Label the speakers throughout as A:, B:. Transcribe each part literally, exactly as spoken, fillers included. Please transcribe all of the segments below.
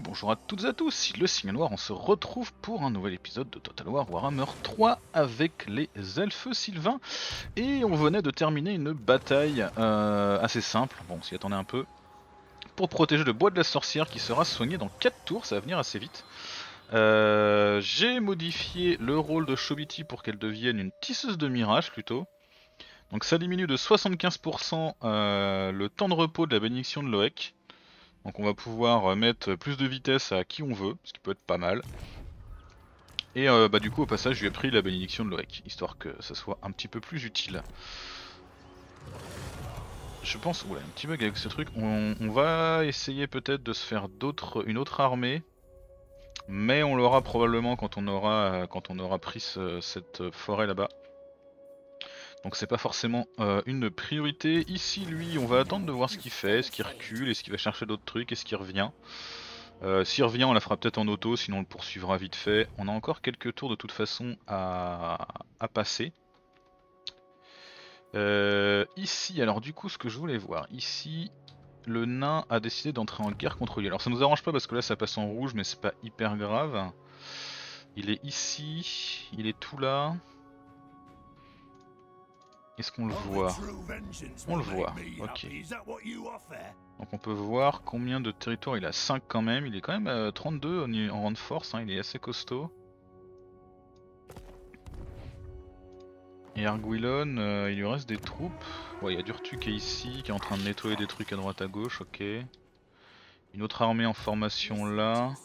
A: bonjour à toutes et à tous, ici le Signe Noir, on se retrouve pour un nouvel épisode de Total War Warhammer trois avec les elfes sylvains. Et on venait de terminer une bataille euh, assez simple, bon on s'y attendait un peu, pour protéger le bois de la sorcière qui sera soigné dans quatre tours, ça va venir assez vite. Euh, J'ai modifié le rôle de Shobiti pour qu'elle devienne une tisseuse de mirage plutôt. Donc ça diminue de soixante-quinze pour cent euh, le temps de repos de la bénédiction de Loec. Donc on va pouvoir mettre plus de vitesse à qui on veut, ce qui peut être pas mal. Et euh, bah du coup au passage je lui ai pris la bénédiction de Loec, histoire que ça soit un petit peu plus utile. Je pense, oula, un petit bug avec ce truc, on, on va essayer peut-être de se faire d'autres, une autre armée. Mais on l'aura probablement quand on aura, quand on aura pris ce, cette forêt là-bas. Donc c'est pas forcément euh, une priorité. Ici lui on va attendre de voir ce qu'il fait, est-ce qu'il recule, est-ce qu'il va chercher d'autres trucs, est-ce qu'il revient. Euh, S'il revient on la fera peut-être en auto, sinon on le poursuivra vite fait. On a encore quelques tours de toute façon à, à passer. Euh, ici alors du coup ce que je voulais voir, ici le nain a décidé d'entrer en guerre contre lui. Alors ça nous arrange pas parce que là ça passe en rouge mais c'est pas hyper grave. Il est ici, il est tout là. Est-ce qu'on le voit? On le voit, ok. Donc on peut voir combien de territoires il a, cinq quand même, il est quand même à trente-deux en rang de force, hein, il est assez costaud. Et Arguilon, euh, il lui reste des troupes. Ouais, il y a Durtu qui est ici, qui est en train de nettoyer des trucs à droite à gauche, ok. Une autre armée en formation là.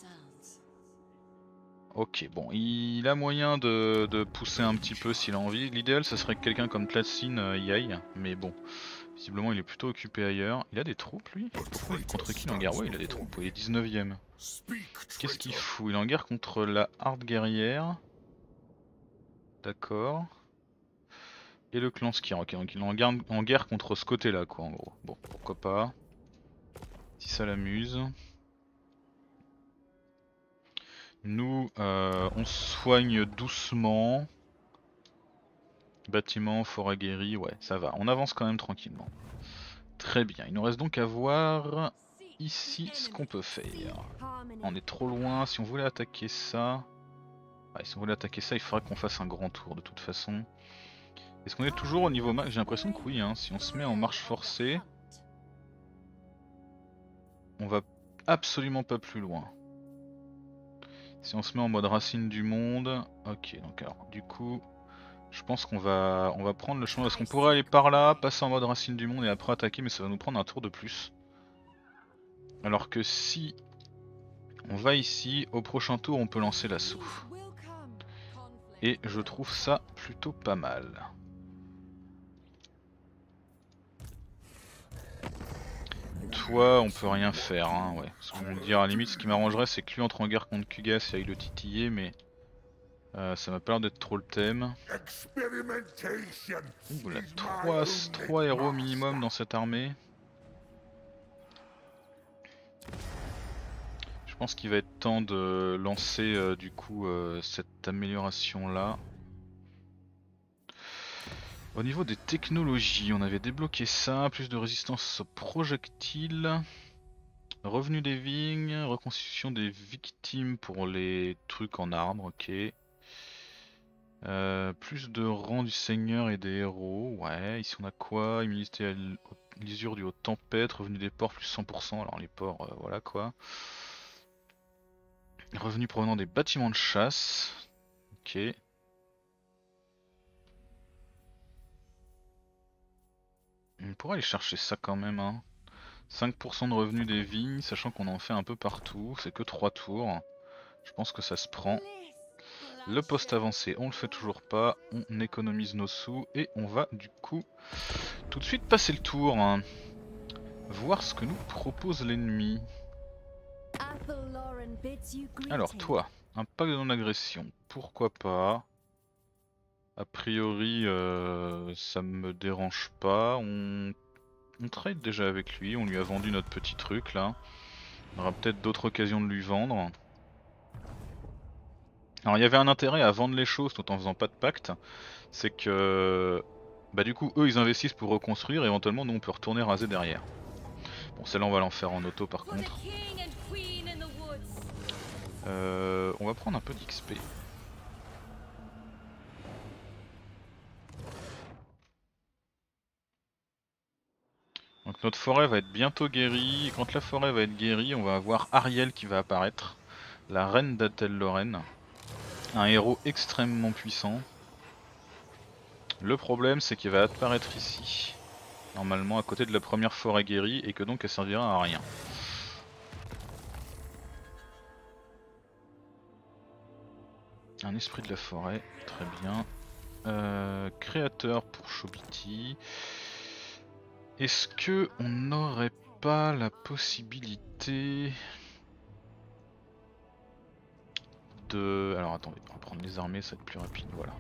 A: Ok, bon, il a moyen de, de pousser un petit peu s'il a envie. L'idéal, ça serait que quelqu'un comme Tlatsin euh, y aille, mais bon, visiblement il est plutôt occupé ailleurs. Il a des troupes lui? Pourquoi il, contre qui il est en guerre? Ouais, il a des troupes, il est dix-neuvième. Qu'est-ce qu'il fout? Il est en guerre contre la harde guerrière. D'accord. Et le clan Skir, ok, donc il est en guerre, en guerre contre ce côté-là, quoi, en gros. Bon, pourquoi pas. Si ça l'amuse. Nous, euh, on soigne doucement. Bâtiment, forêt guérie, ouais, ça va. On avance quand même tranquillement. Très bien, il nous reste donc à voir ici ce qu'on peut faire. On est trop loin, si on voulait attaquer ça... Ouais, si on voulait attaquer ça, il faudrait qu'on fasse un grand tour de toute façon. Est-ce qu'on est toujours au niveau max? J'ai l'impression que oui, hein. Si on se met en marche forcée, on va absolument pas plus loin. Si on se met en mode racine du monde... Ok, donc alors, du coup... Je pense qu'on va, on va prendre le chemin parce qu'on pourrait aller par là, passer en mode racine du monde et après attaquer, mais ça va nous prendre un tour de plus. Alors que si on va ici, au prochain tour on peut lancer l'assaut. Et je trouve ça plutôt pas mal. Toi on peut rien faire, hein, ouais. Sans me dire, à la limite ce qui m'arrangerait c'est que lui entre en guerre contre Kugas et aille le titiller, mais euh, ça m'a pas l'air d'être trop le thème. Ouh, là, trois héros minimum dans cette armée. Je pense qu'il va être temps de lancer euh, du coup euh, cette amélioration là. Au niveau des technologies, on avait débloqué ça, plus de résistance aux projectiles, revenu des vignes, reconstitution des victimes pour les trucs en arbre, ok. Euh, plus de rang du seigneur et des héros, ouais. Ici on a quoi? Immunité à l'usure du haut tempête, revenu des ports plus cent pour cent, alors les ports, euh, voilà quoi. Revenus provenant des bâtiments de chasse, ok. On pourrait aller chercher ça quand même, hein. cinq pour cent de revenus des vignes, sachant qu'on en fait un peu partout, c'est que trois tours. Je pense que ça se prend. Le poste avancé, on le fait toujours pas, on économise nos sous et on va du coup tout de suite passer le tour. Hein. Voir ce que nous propose l'ennemi. Alors toi, un pacte de non-agression, pourquoi pas. A priori euh, ça me dérange pas, on... on trade déjà avec lui, on lui a vendu notre petit truc là. On aura peut-être d'autres occasions de lui vendre. Alors il y avait un intérêt à vendre les choses tout en faisant pas de pacte, c'est que bah du coup eux ils investissent pour reconstruire et éventuellement nous on peut retourner raser derrière. Bon celle-là on va l'en faire en auto par contre. Euh, on va prendre un peu d'X P. Donc notre forêt va être bientôt guérie, et quand la forêt va être guérie, on va avoir Ariel qui va apparaître, la reine d'Athel Lorraine, un héros extrêmement puissant. Le problème c'est qu'il va apparaître ici, normalement à côté de la première forêt guérie, et que donc elle servira à rien. Un esprit de la forêt, très bien. Euh, créateur pour Chobiti. Est-ce que on n'aurait pas la possibilité de... Alors attendez, on va prendre les armées, ça va être plus rapide, voilà.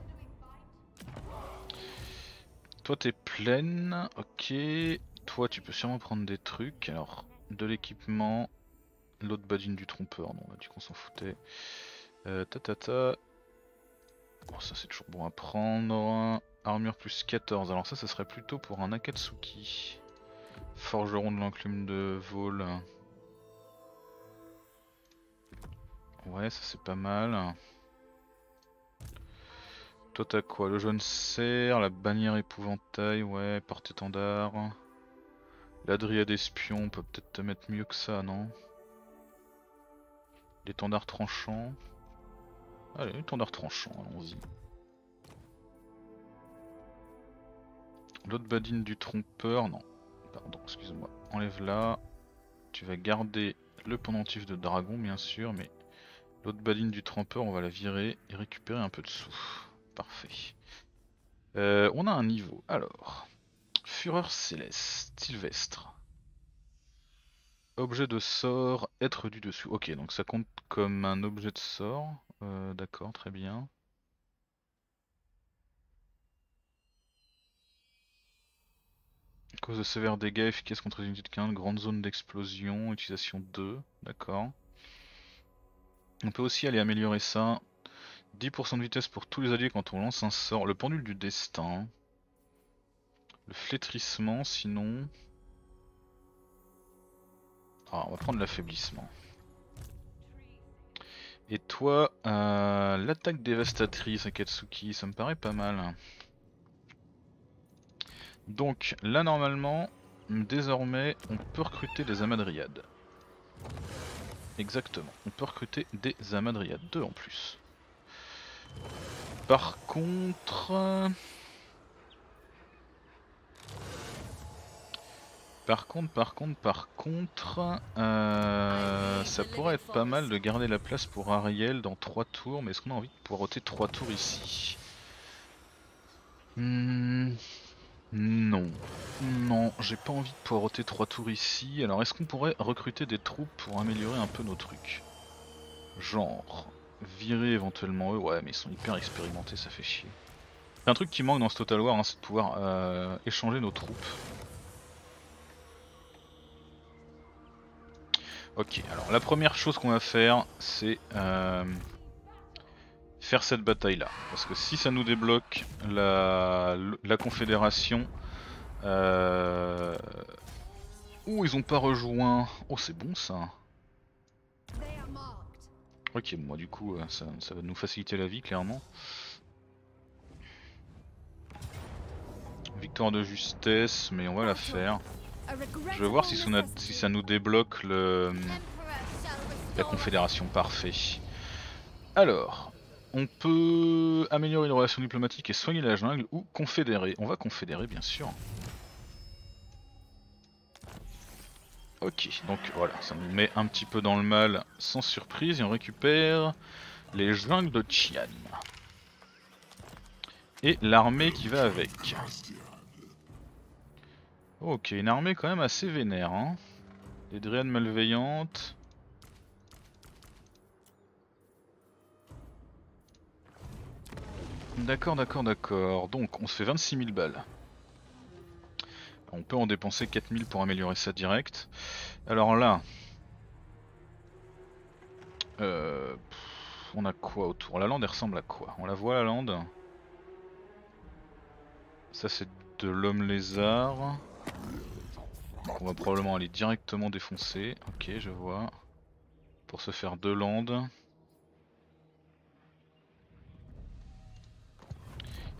A: Toi t'es pleine, ok. Toi tu peux sûrement prendre des trucs, alors de l'équipement, l'autre badine du trompeur, non, on a dit qu'on s'en foutait. Euh, ta ta ta. Bon, ça c'est toujours bon à prendre. Armure plus quatorze, alors ça ça serait plutôt pour un Akatsuki. Forgeron de l'enclume de Vol. Ouais, ça c'est pas mal. Toi t'as quoi? Le jaune cerf, la bannière épouvantail, ouais, porte-étendard. La dryade espion, on peut peut-être te mettre mieux que ça, non? L'étendard tranchant. Allez, l'étendard tranchant, allons-y. L'autre badine du trompeur, non. Pardon, excuse-moi. Enlève là. Tu vas garder le pendentif de dragon, bien sûr, mais l'autre badine du trompeur, on va la virer et récupérer un peu de sous. Parfait. Euh, on a un niveau, alors. Fureur céleste, Sylvestre. Objet de sort, être du dessus. Ok, donc ça compte comme un objet de sort. Euh, D'accord, très bien. Cause de sévères dégâts, efficace contre les unités de quinze, grande zone d'explosion, utilisation deux. D'accord. On peut aussi aller améliorer ça. dix pour cent de vitesse pour tous les alliés quand on lance un sort. Le pendule du destin. Le flétrissement, sinon... Ah, on va prendre l'affaiblissement. Et toi, euh, l'attaque dévastatrice Akatsuki, ça me paraît pas mal. Donc là normalement, désormais, on peut recruter des amadriades. Exactement, on peut recruter des amadriades, deux en plus. Par contre... Par contre, par contre, par contre, euh, ça pourrait être pas mal de garder la place pour Ariel dans trois tours, mais est-ce qu'on a envie de poireauter trois tours ici? Hmm, non. Non, j'ai pas envie de poireauter trois tours ici, alors est-ce qu'on pourrait recruter des troupes pour améliorer un peu nos trucs? Genre, virer éventuellement eux, ouais mais ils sont hyper expérimentés, ça fait chier. C'est un truc qui manque dans ce Total War, hein, c'est de pouvoir euh, échanger nos troupes. Ok, alors la première chose qu'on va faire, c'est euh, faire cette bataille là. Parce que si ça nous débloque la, la confédération... Euh... Ouh, ils ont pas rejoint... Oh, c'est bon ça. Ok, bon, moi du coup, ça, ça va nous faciliter la vie, clairement. Victoire de justesse, mais on va la faire. Je vais voir si ça, si ça nous débloque le, la confédération, parfait. Alors, on peut améliorer une relation diplomatique et soigner la jungle ou confédérer. On va confédérer bien sûr. Ok, donc voilà, ça nous met un petit peu dans le mal sans surprise et on récupère les jungles de Qian. Et l'armée qui va avec. Ok, une armée quand même assez vénère, hein. Les dryades malveillantes. D'accord, d'accord, d'accord. Donc on se fait vingt-six mille balles. On peut en dépenser quatre mille pour améliorer ça direct. Alors là... Euh, pff, on a quoi autour? La lande elle ressemble à quoi? On la voit la lande? Ça c'est de l'homme lézard. Donc on va probablement aller directement défoncer. Ok, je vois. Pour se faire deux landes.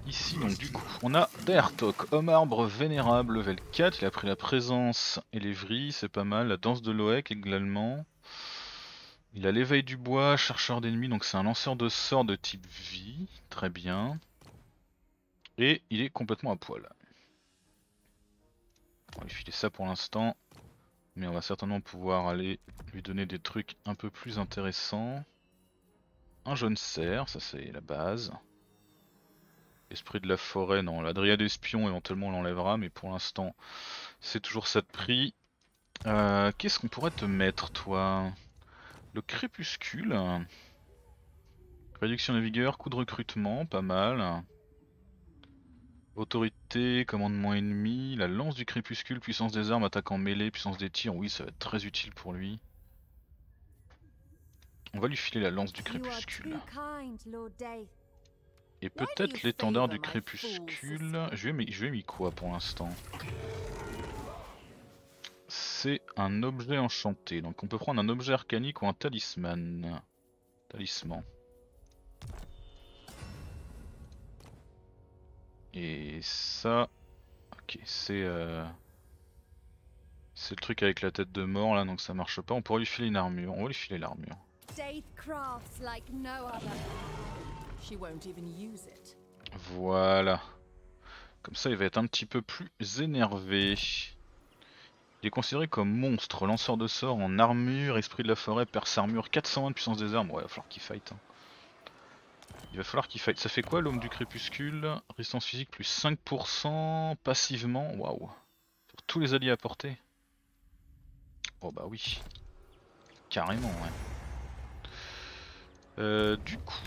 A: Ici donc du coup on a Daertok, homme arbre vénérable level quatre, il a pris la présence et les vrilles, c'est pas mal, la danse de Loek également. Il a l'éveil du bois, chercheur d'ennemis, donc c'est un lanceur de sorts de type vie, très bien. Et il est complètement à poil. On va lui filer ça pour l'instant, mais on va certainement pouvoir aller lui donner des trucs un peu plus intéressants. Un jaune cerf, ça c'est la base. Esprit de la forêt, non, la dryade espion éventuellement on l'enlèvera, mais pour l'instant c'est toujours ça de prix. Euh, Qu'est-ce qu'on pourrait te mettre toi? Le crépuscule. Réduction de vigueur, coup de recrutement, pas mal. Autorité, commandement ennemi, la lance du crépuscule, puissance des armes, attaque en mêlée, puissance des tirs, oui ça va être très utile pour lui. On va lui filer la lance du crépuscule. Et peut-être l'étendard du crépuscule. Je lui ai mis, je lui ai mis quoi pour l'instant? C'est un objet enchanté, donc on peut prendre un objet arcanique ou un talisman. Talisman. Et ça... Ok, c'est... Euh... C'est le truc avec la tête de mort là, donc ça marche pas. On pourrait lui filer une armure, on va lui filer l'armure. Voilà. Comme ça il va être un petit peu plus énervé. Il est considéré comme monstre, lanceur de sorts en armure, esprit de la forêt, perce armure, quatre cent vingt de puissance des armes. Ouais, il va falloir qu'il fight. Hein. Il va falloir qu'il fight. Ça fait quoi l'homme du crépuscule? Résistance physique plus cinq pour cent passivement. Waouh. Pour tous les alliés à portée. Oh bah oui. Carrément, ouais. Euh, du coup.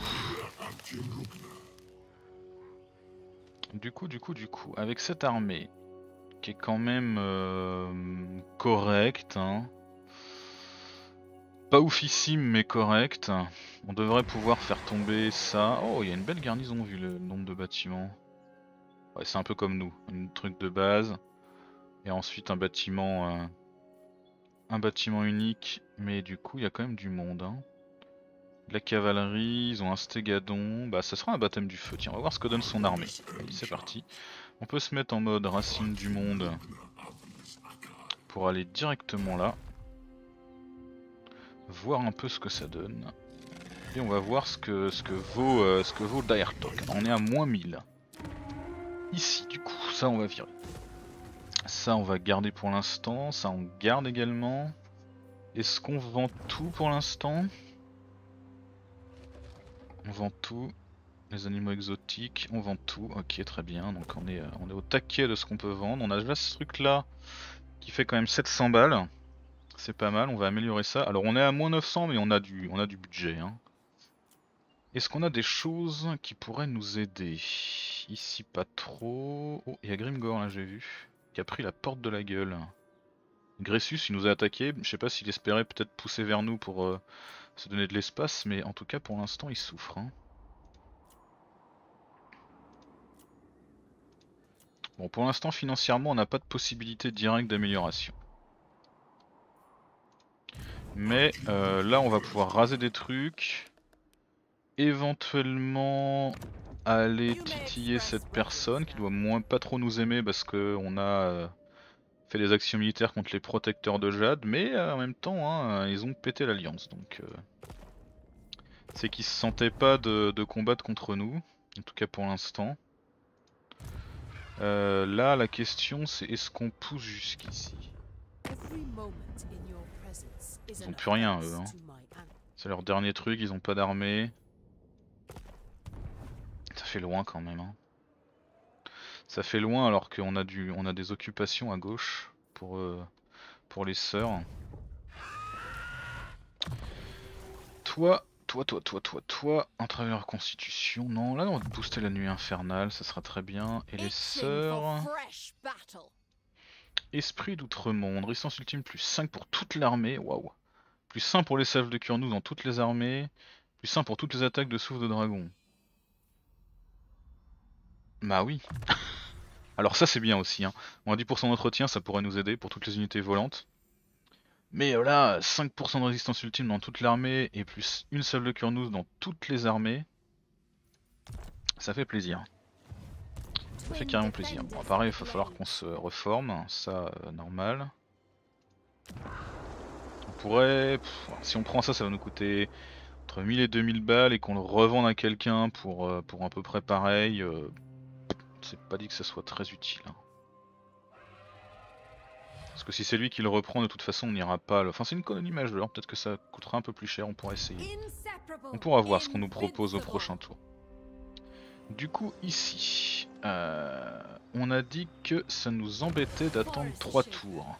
A: Du coup, du coup, du coup. Avec cette armée, qui est quand même euh, correcte, hein. Pas oufissime mais correcte. On devrait pouvoir faire tomber ça. Oh, il y a une belle garnison vu le nombre de bâtiments. Ouais, c'est un peu comme nous, un truc de base. Et ensuite un bâtiment, euh, un bâtiment unique. Mais du coup, il y a quand même du monde. Hein. De la cavalerie, ils ont un stégadon. Bah, ça sera un baptême du feu. Tiens, on va voir ce que donne son armée. Allez, c'est parti. On peut se mettre en mode racine du monde pour aller directement là. Voir un peu ce que ça donne. Et on va voir ce que, ce que vaut, euh, ce que vaut Daertok. On est à moins mille. Ici, du coup, ça on va virer. Ça on va garder pour l'instant. Ça on garde également. Est-ce qu'on vend tout pour l'instant? On vend tout. Les animaux exotiques, on vend tout. Ok, très bien. Donc on est, on est au taquet de ce qu'on peut vendre. On a déjà ce truc là qui fait quand même sept cents balles. C'est pas mal, on va améliorer ça. Alors on est à moins neuf cents mais on a du, on a du budget. Hein. Est-ce qu'on a des choses qui pourraient nous aider? Ici pas trop... Oh, il y a Grimgor là j'ai vu, qui a pris la porte de la gueule. Gressus il nous a attaqué, je sais pas s'il espérait peut-être pousser vers nous pour euh, se donner de l'espace, mais en tout cas pour l'instant il souffre. Hein. Bon pour l'instant financièrement on n'a pas de possibilité directe d'amélioration. Mais euh, là on va pouvoir raser des trucs, éventuellement aller titiller cette personne qui doit moins pas trop nous aimer parce que on a euh, fait des actions militaires contre les protecteurs de Jade, mais euh, en même temps hein, ils ont pété l'alliance donc euh, c'est qu'ils se sentaient pas de, de combattre contre nous, en tout cas pour l'instant. Euh, là la question c'est est-ce qu'on pousse jusqu'ici? Ils ont plus rien eux hein. C'est leur dernier truc, ils ont pas d'armée. Ça fait loin quand même hein. Ça fait loin alors qu'on a du, on a des occupations à gauche pour, euh, pour les sœurs. Toi, toi, toi, toi, toi, toi, un travailleur constitution. Non, là on va booster la nuit infernale, ça sera très bien. Et les sœurs. Esprit d'outre-monde, résistance ultime plus cinq pour toute l'armée, waouh. Plus cinq pour les salves de Kurnouz dans toutes les armées. Plus cinq pour toutes les attaques de souffle de dragon. Bah oui. Alors ça c'est bien aussi, hein. On a dix pour cent d'entretien, ça pourrait nous aider pour toutes les unités volantes. Mais euh, là, cinq pour cent de résistance ultime dans toute l'armée et plus une salve de Kurnouz dans toutes les armées. Ça fait plaisir. Ça fait carrément plaisir. Bon, pareil, il va falloir qu'on se reforme, ça euh, normal. On pourrait... Pff, si on prend ça, ça va nous coûter entre mille et deux mille balles et qu'on le revende à quelqu'un pour, euh, pour à peu près pareil. Euh, c'est pas dit que ça soit très utile. Hein. Parce que si c'est lui qui le reprend, de toute façon on n'ira pas. Le... Enfin c'est une colonie majeure, peut-être que ça coûtera un peu plus cher, on pourra essayer. On pourra voir ce qu'on nous propose au prochain tour. Du coup ici, euh, on a dit que ça nous embêtait d'attendre trois tours.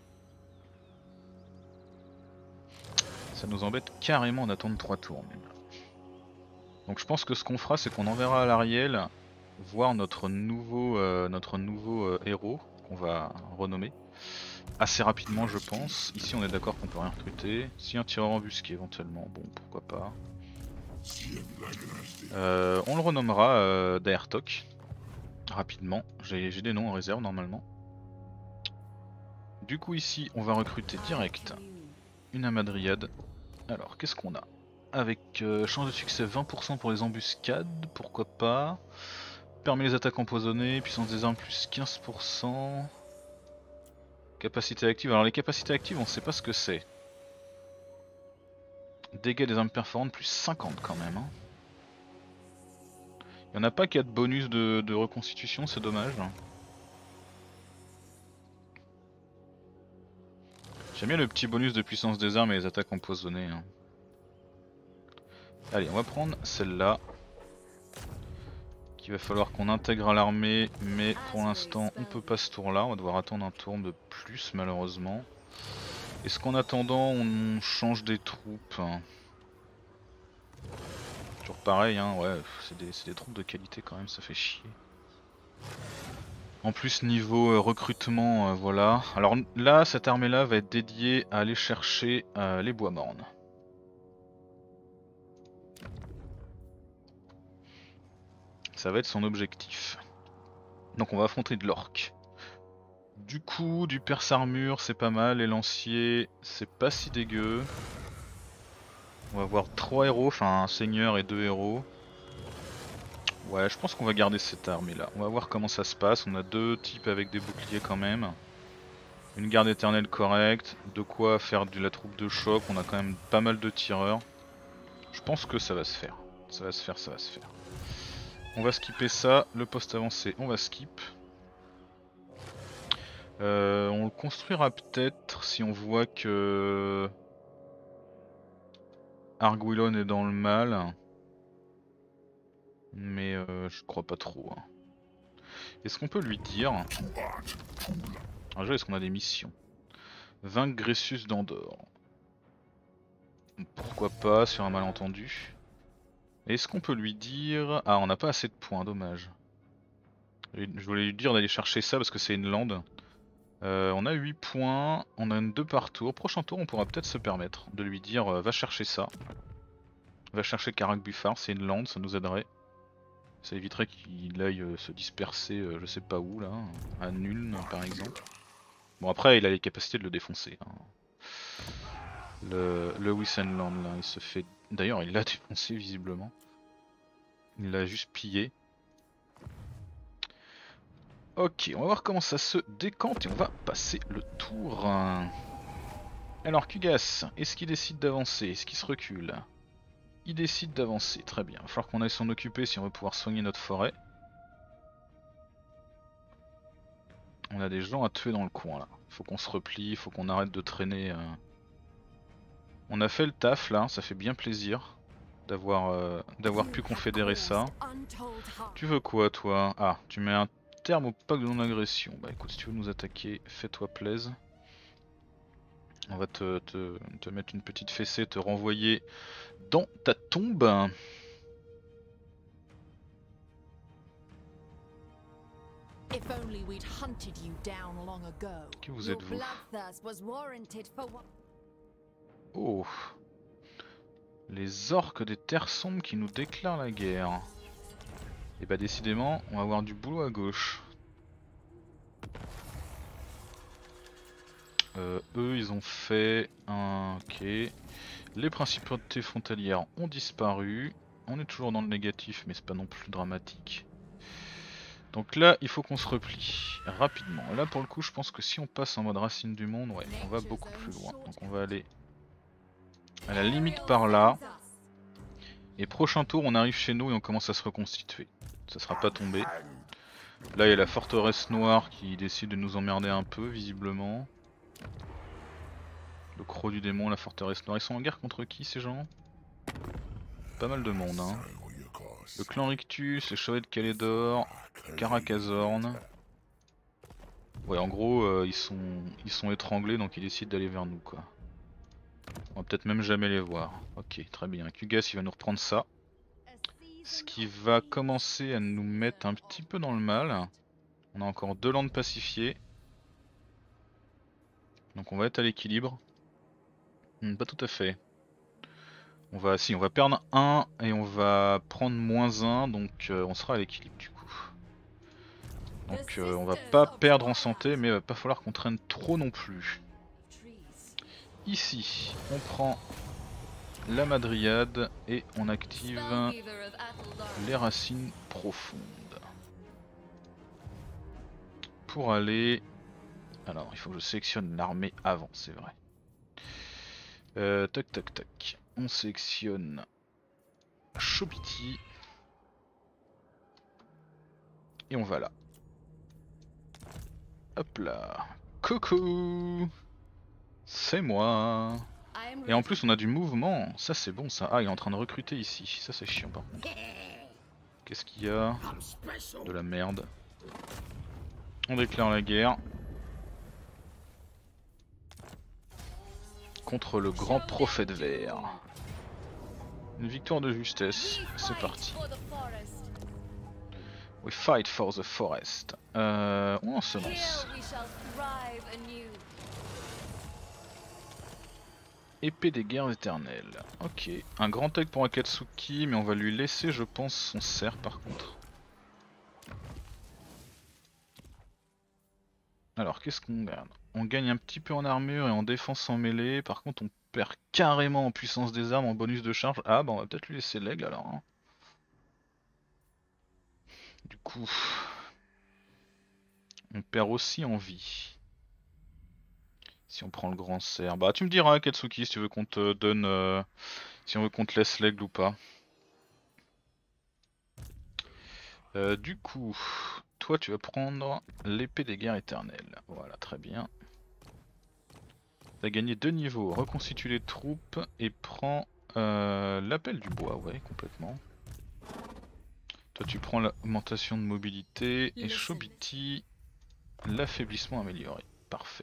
A: Ça nous embête carrément d'attendre trois tours même. Donc je pense que ce qu'on fera c'est qu'on enverra à l'Ariel voir notre nouveau, euh, notre nouveau euh, héros qu'on va renommer. Assez rapidement je pense. Ici on est d'accord qu'on peut rien recruter. Si un tireur embusqué éventuellement, bon pourquoi pas. Euh, on le renommera euh, Daertok. Rapidement. J'ai des noms en réserve normalement. Du coup ici on va recruter direct une Amadriade. Alors qu'est-ce qu'on a? Avec euh, chance de succès vingt pour cent pour les embuscades, pourquoi pas. Permet les attaques empoisonnées, puissance des armes plus quinze pour cent. Capacité active, alors les capacités actives on sait pas ce que c'est. Dégâts des armes perforantes plus cinquante quand même. Hein. Il n'y en a pas qui a de bonus de, de reconstitution, c'est dommage. J'aime bien le petit bonus de puissance des armes et les attaques empoisonnées. Hein. Allez, on va prendre celle-là. Qu'il va falloir qu'on intègre à l'armée, mais pour l'instant on peut pas ce tour là, on va devoir attendre un tour de plus malheureusement. Est-ce qu'en attendant on change des troupes? Toujours pareil, hein, ouais, c'est des, des troupes de qualité quand même, ça fait chier. En plus niveau euh, recrutement, euh, voilà. Alors là, cette armée là va être dédiée à aller chercher euh, les bois mornes. Ça va être son objectif. Donc on va affronter de l'orque. Du coup, du perce armure c'est pas mal, les lanciers c'est pas si dégueu. On va avoir trois héros, enfin un seigneur et deux héros. Ouais, je pense qu'on va garder cette armée là. On va voir comment ça se passe. On a deux types avec des boucliers quand même. Une garde éternelle correcte. De quoi faire de la troupe de choc. On a quand même pas mal de tireurs. Je pense que ça va se faire. Ça va se faire, ça va se faire. On va skipper ça. Le poste avancé, on va skip. Euh, on le construira peut-être si on voit que Arguilon est dans le mal. Mais euh, je crois pas trop. Hein. Est-ce qu'on peut lui dire... Un jeu, est-ce qu'on a des missions? Vaincre Gressus d'Andorre. Pourquoi pas sur un malentendu. Est-ce qu'on peut lui dire... Ah, on n'a pas assez de points, dommage. Je voulais lui dire d'aller chercher ça parce que c'est une lande. Euh, on a huit points, on a deux par tour. Prochain tour, on pourra peut-être se permettre de lui dire euh, va chercher ça. Va chercher Karak Buffard, c'est une lande, ça nous aiderait. Ça éviterait qu'il aille euh, se disperser euh, je sais pas où là, à Nuln par exemple. Bon après il a les capacités de le défoncer. Hein. Le, le Wissenland là, il se fait... D'ailleurs il l'a défoncé visiblement. Il l'a juste pillé. Ok, on va voir comment ça se décante et on va passer le tour. Alors Kugas, est-ce qu'il décide d'avancer? Est-ce qu'il se recule? Il décide d'avancer, très bien. Il va falloir qu'on aille s'en occuper si on veut pouvoir soigner notre forêt. On a des gens à tuer dans le coin là. Faut qu'on se replie, faut qu'on arrête de traîner. Euh... On a fait le taf là, ça fait bien plaisir d'avoir euh, d'avoir pu confédérer ça. Tu veux quoi toi? Ah, tu mets un terme au pacte de non-agression. Bah écoute, si tu veux nous attaquer, fais-toi plaisir. On va te, te, te mettre une petite fessée, te renvoyer dans ta tombe. Qui vous êtes-vous? Oh, les orques des terres sombres qui nous déclarent la guerre. Et bah décidément, on va avoir du boulot à gauche. Euh, eux ils ont fait un... Ok. Les principautés frontalières ont disparu. On est toujours dans le négatif mais c'est pas non plus dramatique. Donc là, il faut qu'on se replie rapidement. Là, pour le coup, je pense que si on passe en mode racine du monde, ouais, on va beaucoup plus loin. Donc on va aller à la limite par là. Et prochain tour, on arrive chez nous et on commence à se reconstituer. Ça sera pas tombé. Là, il y a la forteresse noire qui décide de nous emmerder un peu, visiblement. Le croc du démon, la forteresse noire. Ils sont en guerre contre qui, ces gens? Pas mal de monde, hein. Le clan Rictus, les chevaliers de Calédor, Caracazorn. Ouais, en gros, euh, ils sont ils sont étranglés, donc ils décident d'aller vers nous, quoi. On va peut-être même jamais les voir. Ok, très bien. Kugas, il va nous reprendre ça. Ce qui va commencer à nous mettre un petit peu dans le mal. On a encore deux landes pacifiées. Donc on va être à l'équilibre. Hmm, pas tout à fait. On va, si, on va perdre un et on va prendre moins un, donc euh, on sera à l'équilibre du coup. Donc euh, on va pas perdre en santé, mais il va pas falloir qu'on traîne trop non plus. Ici, on prend la madriade et on active les racines profondes. Pour aller... Alors il faut que je sélectionne l'armée avant, c'est vrai. Euh, tac tac tac. On sélectionne Chobiti. Et on va là. Hop là. Coucou. C'est moi. Et en plus on a du mouvement. Ça c'est bon ça. Ah il est en train de recruter ici. Ça c'est chiant par contre. Qu'est-ce qu'il y a? De la merde. On déclare la guerre. Contre le grand prophète vert. Une victoire de justesse. C'est parti. We fight for the forest. Euh, on se lance. Épée des guerres éternelles. Ok. Un grand œil pour Akatsuki, mais on va lui laisser, je pense, son cerf par contre. Alors, qu'est-ce qu'on gagne? On gagne un petit peu en armure et en défense en mêlée. Par contre, on perd carrément en puissance des armes, en bonus de charge. Ah, bah on va peut-être lui laisser l'aigle alors. Hein. Du coup, on perd aussi en vie. Si on prend le grand cerf. Bah, tu me diras, Akatsuki, si tu veux qu'on te donne. Euh, si on veut qu'on te laisse l'aigle ou pas. Euh, du coup, toi tu vas prendre l'épée des guerres éternelles. Voilà, très bien. T'as gagné deux niveaux. Reconstitue les troupes et prends euh, l'appel du bois, ouais, complètement. Toi tu prends l'augmentation de mobilité et Chobiti, l'affaiblissement amélioré. Parfait.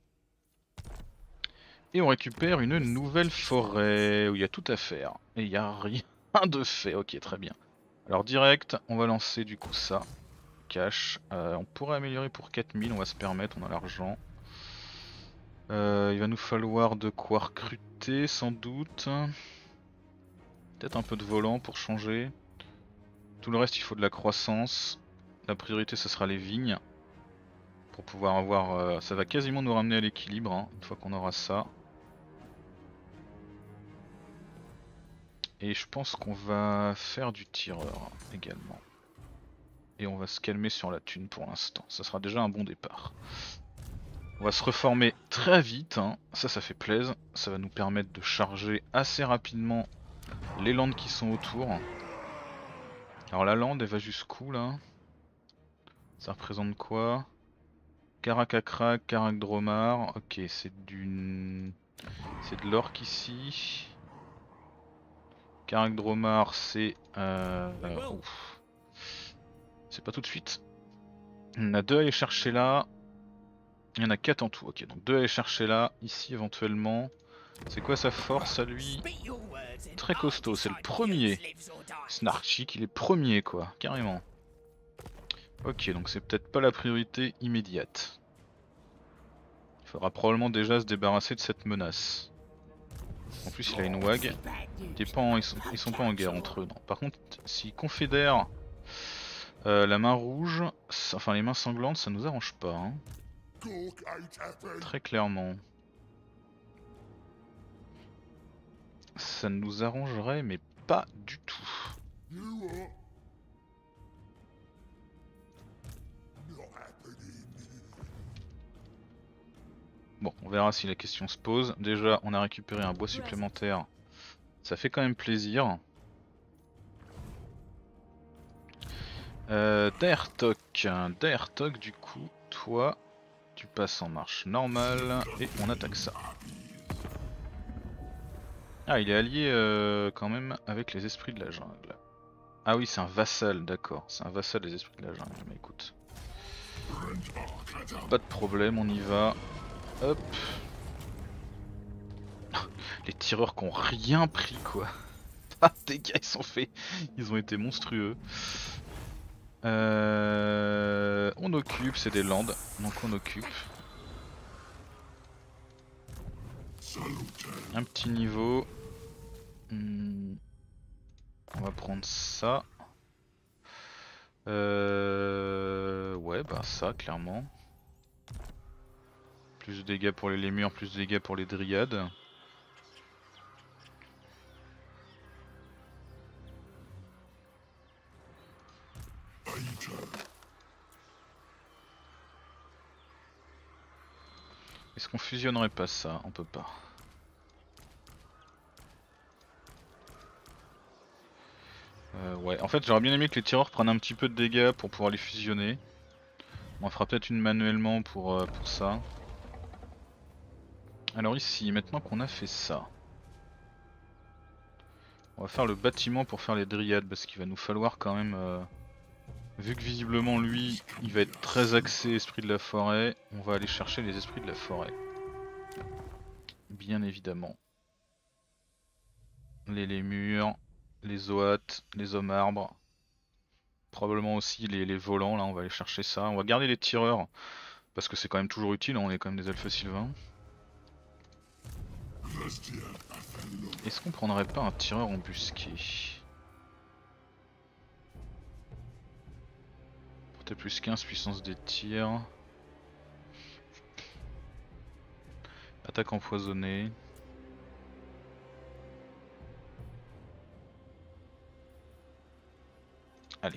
A: Et on récupère une nouvelle forêt où il y a tout à faire. Et il n'y a rien de fait. Ok, très bien. Alors direct, on va lancer du coup ça. Cash. Euh, on pourrait améliorer pour quatre mille, on va se permettre, on a l'argent. Euh, il va nous falloir de quoi recruter sans doute. Peut-être un peu de volant pour changer. Tout le reste il faut de la croissance. La priorité ce sera les vignes. Pour pouvoir avoir... Euh, ça va quasiment nous ramener à l'équilibre hein, une fois qu'on aura ça. Et je pense qu'on va faire du tireur également. Et on va se calmer sur la thune pour l'instant. Ça sera déjà un bon départ. On va se reformer très vite, hein. Ça ça fait plaisir, ça va nous permettre de charger assez rapidement les landes qui sont autour. Alors la lande elle va jusqu'où là? Ça représente quoi? Karakakrak, Karakdromar, ok c'est du... c'est de l'orque ici. Karakdromar c'est... Euh... Euh, c'est pas tout de suite. On a deux à aller chercher là. Il y en a quatre en tout, ok donc deux à aller chercher là, ici éventuellement. C'est quoi sa force à lui? Très costaud, c'est le premier. Snarchik, il est premier quoi, carrément. Ok, donc c'est peut-être pas la priorité immédiate. Il faudra probablement déjà se débarrasser de cette menace. En plus il a une wag. Il est pas en- ils, sont, ils sont pas en guerre entre eux. Non. Par contre, s'ils confédèrent euh, la main rouge, enfin les mains sanglantes, ça nous arrange pas. Hein. Très clairement. Ça nous arrangerait mais pas du tout. Bon, on verra si la question se pose. Déjà, on a récupéré un bois supplémentaire. Ça fait quand même plaisir. Euh, Daertok. Daertok, du coup, toi, tu passes en marche normale et on attaque ça. Ah, il est allié euh, quand même avec les esprits de la jungle. Ah oui, c'est un vassal, d'accord. C'est un vassal des esprits de la jungle, mais écoute. Pas de problème, on y va. Hop. Les tireurs qui ont rien pris, quoi. Ah, des gars, ils sont faits. Ils ont été monstrueux. Euh... On occupe, c'est des landes, donc on occupe. Un petit niveau. Hmm. On va prendre ça. Euh... Ouais, bah ça, clairement. Plus de dégâts pour les lémurs, plus de dégâts pour les dryades. Est-ce qu'on fusionnerait pas ça? On peut pas. Euh, ouais, en fait j'aurais bien aimé que les tireurs prennent un petit peu de dégâts pour pouvoir les fusionner. On fera peut-être une manuellement pour, euh, pour ça. Alors ici, maintenant qu'on a fait ça, on va faire le bâtiment pour faire les dryades parce qu'il va nous falloir quand même... Euh, vu que visiblement lui, il va être très axé esprit de la forêt, on va aller chercher les esprits de la forêt. Bien évidemment. Les lémurs, les oates, les hommes arbres. Probablement aussi les, les volants, là on va aller chercher ça. On va garder les tireurs parce que c'est quand même toujours utile, on est quand même des elfes sylvains. Est-ce qu'on prendrait pas un tireur embusqué? Portée plus quinze, puissance des tirs. Attaque empoisonnée. Allez.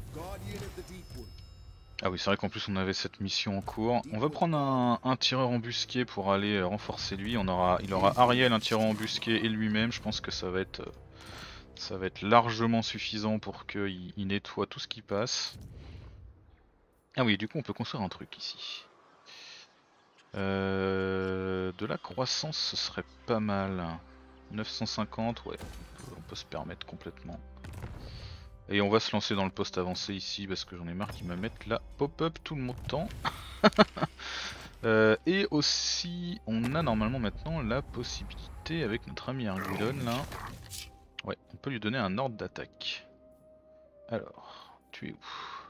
A: Ah oui, c'est vrai qu'en plus on avait cette mission en cours. On va prendre un, un tireur embusqué pour aller renforcer lui. On aura, il aura Ariel, un tireur embusqué et lui-même. Je pense que ça va être, ça va être largement suffisant pour qu'il il nettoie tout ce qui passe. Ah oui, du coup on peut construire un truc ici. Euh, de la croissance, ce serait pas mal. neuf cent cinquante, ouais, on peut, on peut se permettre complètement. Et on va se lancer dans le poste avancé ici parce que j'en ai marre qu'ils me mettent la pop-up tout le monde temps. euh, et aussi, on a normalement maintenant la possibilité avec notre ami Argudon là. Ouais, on peut lui donner un ordre d'attaque. Alors, tu es où?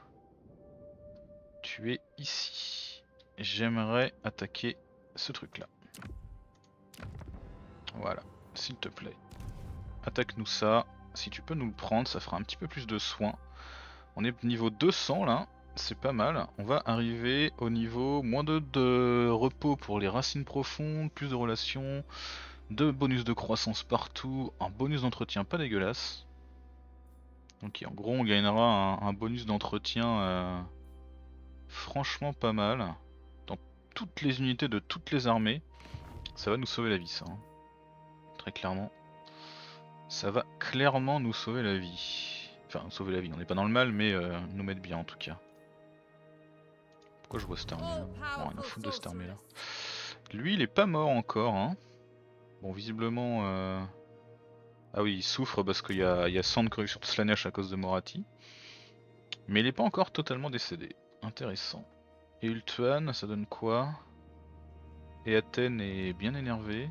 A: Tu es ici. J'aimerais attaquer ce truc là. Voilà, s'il te plaît. Attaque-nous ça. Si tu peux nous le prendre, ça fera un petit peu plus de soins. On est niveau deux cents là, c'est pas mal. On va arriver au niveau moins de, de repos pour les racines profondes, plus de relations, de bonus de croissance partout, un bonus d'entretien pas dégueulasse. Donc en gros on gagnera un, un bonus d'entretien euh, franchement pas mal. Dans toutes les unités de toutes les armées. Ça va nous sauver la vie ça. Hein. Très clairement. Ça va clairement nous sauver la vie. Enfin, nous sauver la vie, on n'est pas dans le mal, mais euh, nous mettre bien en tout cas. Pourquoi je vois cette armée là? Bon, rien à foutre de cette armée là. Lui, il est pas mort encore. Hein. Bon, visiblement... Euh... Ah oui, il souffre parce qu'il y a, il y a cent de corruption de Slanesh à cause de Morathi. Mais il est pas encore totalement décédé. Intéressant. Et Ultuan, ça donne quoi? Et Athènes est bien énervé.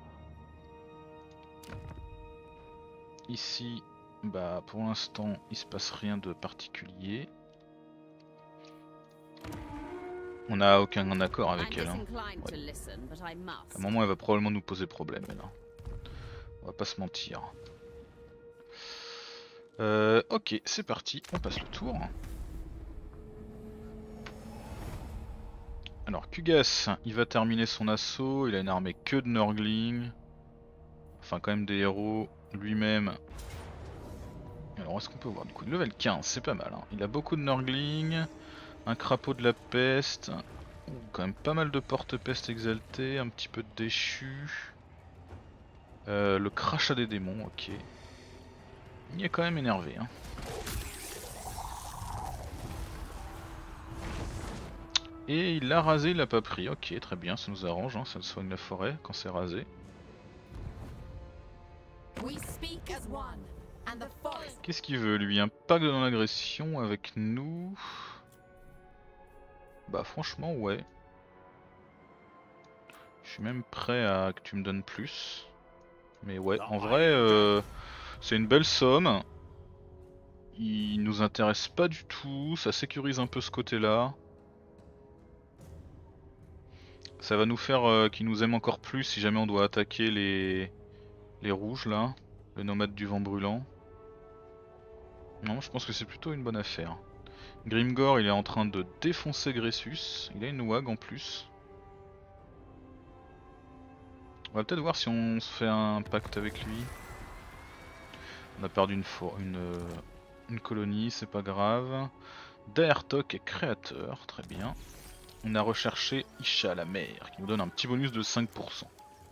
A: Ici, bah pour l'instant, il se passe rien de particulier. On n'a aucun accord avec elle. Hein. Ouais. À un moment, elle va probablement nous poser problème. Elle, hein. On va pas se mentir. Euh, ok, c'est parti. On passe le tour. Alors, Kugas, il va terminer son assaut. Il a une armée que de Nurgling. Enfin, quand même des héros. Lui-même. Alors, est-ce qu'on peut voir du coup level quinze, c'est pas mal. Hein. Il a beaucoup de Nurgling. Un crapaud de la peste. Ouh, quand même pas mal de porte-peste exaltés, un petit peu de déchu. Euh, le crachat des démons, ok. Il est quand même énervé. Hein. Et il l'a rasé, il l'a pas pris. Ok, très bien, ça nous arrange, hein, ça soigne la forêt quand c'est rasé. Qu'est-ce qu'il veut lui? Un pacte de non-agression avec nous? Bah franchement ouais. Je suis même prêt à que tu me donnes plus. Mais ouais, en vrai euh, c'est une belle somme. Il nous intéresse pas du tout, ça sécurise un peu ce côté-là. Ça va nous faire euh, qu'ils nous aiment encore plus si jamais on doit attaquer les, les rouges là, le nomade du vent brûlant. Non, je pense que c'est plutôt une bonne affaire. Grimgor il est en train de défoncer Gressus, il a une wag en plus. On va peut-être voir si on se fait un pacte avec lui. On a perdu une, une, euh, une colonie, c'est pas grave. Daertok est créateur, très bien. On a recherché Isha la mer, qui nous donne un petit bonus de cinq pour cent.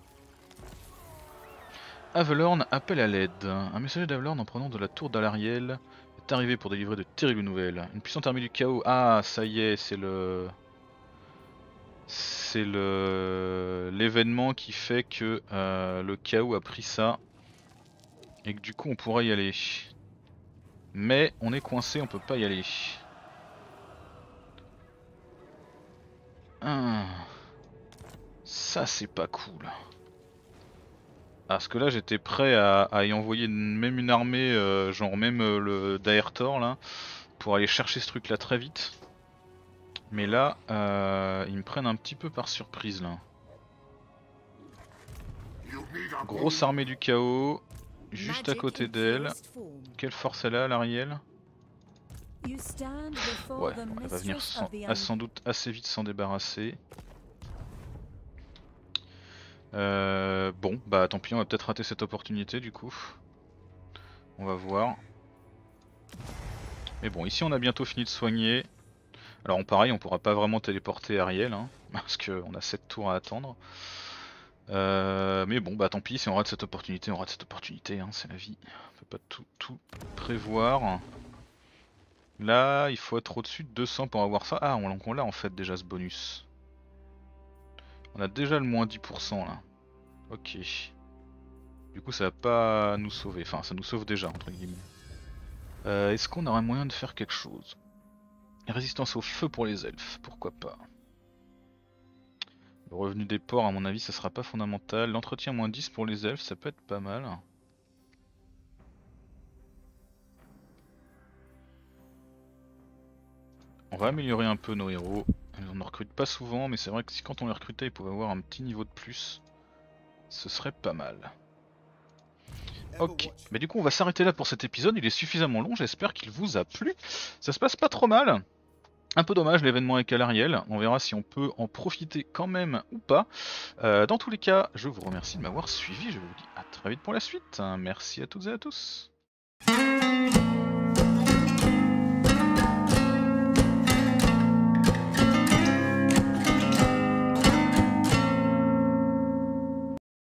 A: Avelorn appelle à l'aide. Un messager d'Avelorn en provenance de la tour d'Alariel est arrivé pour délivrer de terribles nouvelles. Une puissante armée du chaos. Ah, ça y est, c'est le... C'est le l'événement qui fait que euh, le chaos a pris ça. Et que du coup on pourrait y aller. Mais on est coincé, on peut pas y aller. Ah, ça c'est pas cool. Parce que là j'étais prêt à, à y envoyer une, même une armée, euh, genre même euh, le Daertor là, pour aller chercher ce truc là très vite. Mais là, euh, ils me prennent un petit peu par surprise là. Grosse armée du chaos, juste à côté d'elle. Quelle force elle a, l'Ariel? Ouais, elle va venir sans, sans doute assez vite s'en débarrasser. Euh, bon, bah tant pis, on va peut-être rater cette opportunité du coup. On va voir. Mais bon, ici on a bientôt fini de soigner. Alors on, pareil, on pourra pas vraiment téléporter Ariel, hein, parce qu'on a sept tours à attendre. Euh, mais bon, bah tant pis, si on rate cette opportunité, on rate cette opportunité, hein, c'est la vie. On peut pas tout, tout prévoir. Là, il faut être au-dessus de deux cents pour avoir ça. Ah, on, on l'a en fait déjà ce bonus. On a déjà le moins dix pour cent là. Ok. Du coup ça va pas nous sauver, enfin ça nous sauve déjà entre guillemets. Euh, Est-ce qu'on aurait moyen de faire quelque chose? Résistance au feu pour les elfes, pourquoi pas. Le revenu des ports à mon avis ça sera pas fondamental. L'entretien moins dix pour les elfes ça peut être pas mal. On va améliorer un peu nos héros. On ne recrute pas souvent mais c'est vrai que si quand on les recrutait ils pouvaient avoir un petit niveau de plus, ce serait pas mal. Ok, mais du coup on va s'arrêter là pour cet épisode, il est suffisamment long, j'espère qu'il vous a plu. Ça se passe pas trop mal. Un peu dommage l'événement avec Alariel, on verra si on peut en profiter quand même ou pas. Euh, dans tous les cas, je vous remercie de m'avoir suivi, je vous dis à très vite pour la suite. Merci à toutes et à tous.